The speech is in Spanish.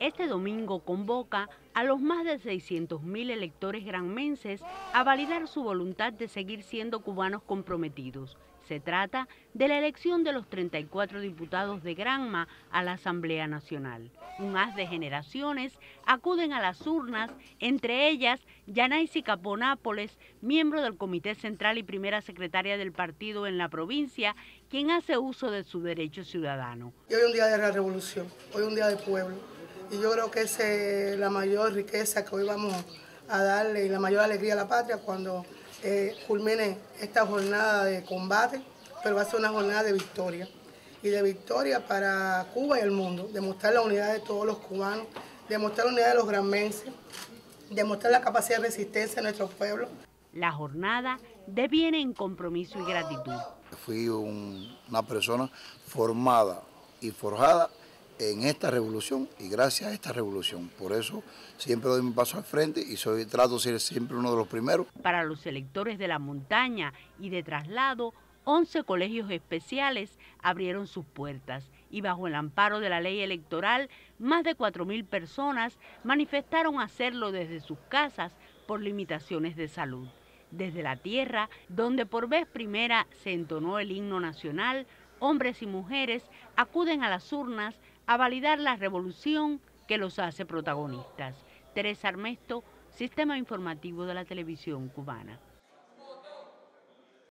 Este domingo convoca a los más de 600.000 electores granmenses a validar su voluntad de seguir siendo cubanos comprometidos. Se trata de la elección de los 34 diputados de Granma a la Asamblea Nacional. Un haz de generaciones acuden a las urnas, entre ellas Yanaisi Capó Nápoles, miembro del Comité Central y primera secretaria del partido en la provincia, quien hace uso de su derecho ciudadano. Hoy es un día de la revolución, hoy es un día de pueblo. Y yo creo que esa es la mayor riqueza que hoy vamos a darle y la mayor alegría a la patria cuando culmine esta jornada de combate, pero va a ser una jornada de victoria. Y de victoria para Cuba y el mundo, demostrar la unidad de todos los cubanos, demostrar la unidad de los granmenses, demostrar la capacidad de resistencia de nuestro pueblo. La jornada deviene en compromiso y gratitud. Fui una persona formada y forjada en esta revolución y gracias a esta revolución. Por eso siempre doy mi paso al frente y trato de ser siempre uno de los primeros. Para los electores de la montaña y de traslado, 11 colegios especiales abrieron sus puertas y bajo el amparo de la ley electoral, más de 4.000 personas manifestaron hacerlo desde sus casas por limitaciones de salud. Desde la tierra, donde por vez primera se entonó el himno nacional, hombres y mujeres acuden a las urnas a validar la revolución que los hace protagonistas. Teresa Armesto, Sistema Informativo de la Televisión Cubana.